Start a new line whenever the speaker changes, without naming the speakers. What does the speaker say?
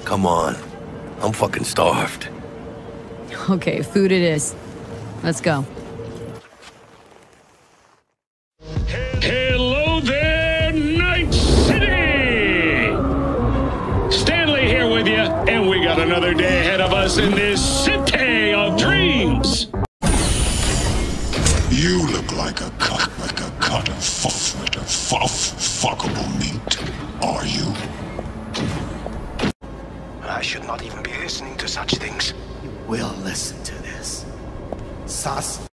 Come on. I'm fucking starved.
Okay, food it is. Let's go.
Hello there, Night City! Stanley here with you, and we got another day ahead of us in this city of dreams.
You look like a cut of fuckable meat. Are you?
I should not even be listening to such things.
You will listen to this. Sus.